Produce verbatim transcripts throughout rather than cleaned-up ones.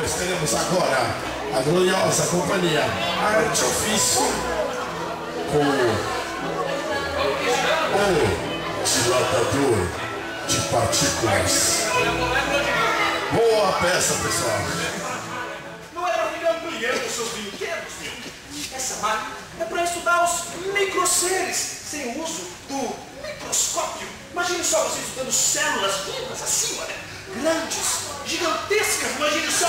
Pois teremos agora a gloriosa companhia Arte Ofício com o dilatador de partículas. Boa peça, pessoal. Não é para ficar ampliando os seus brinquedos, meu. Essa máquina é para estudar os microseres sem o uso do microscópio. Imagine só você estudando células vivas assim, olha. Grandes, gigantescas, imagine só.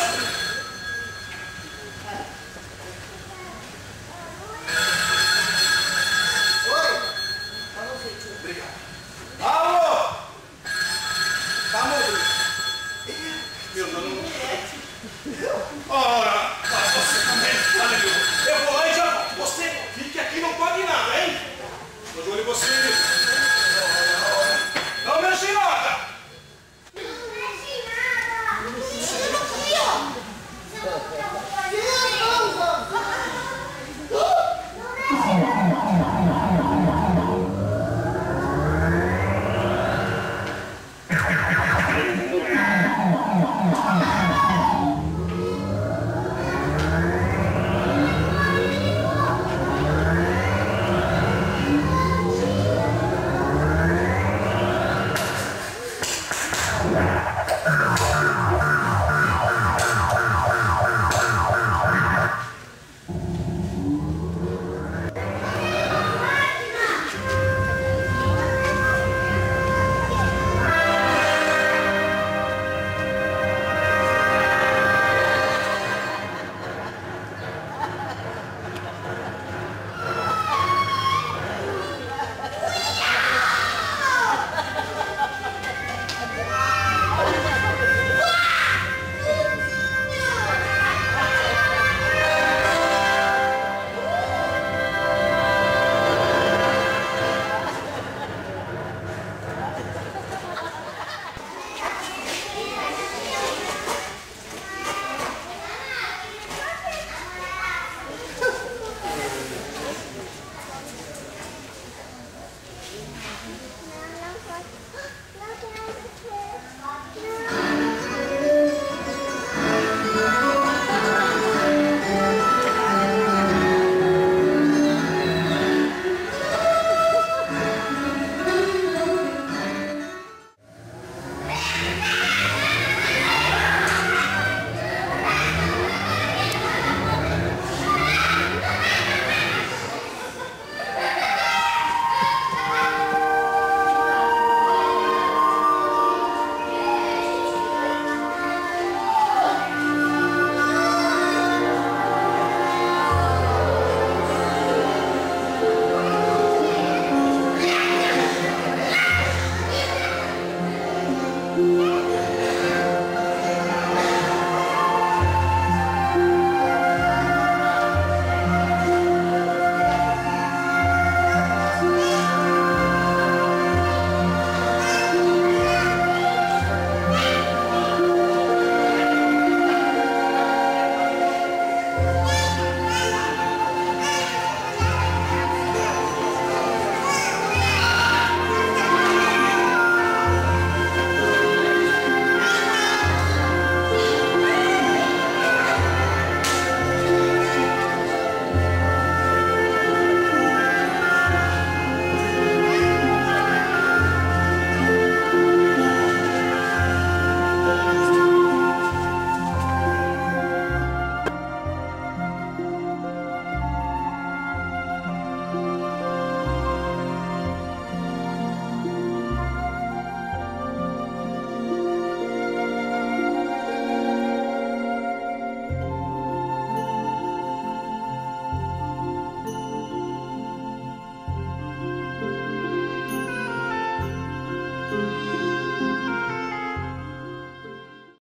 Oi? Alô, gente. Obrigado. Alô? Tá morto. Meu nome é... Ora, mas você também. Olha, meu. Eu vou lá e já volto. Você fique aqui, não pode nada, hein? Tô de olho em você.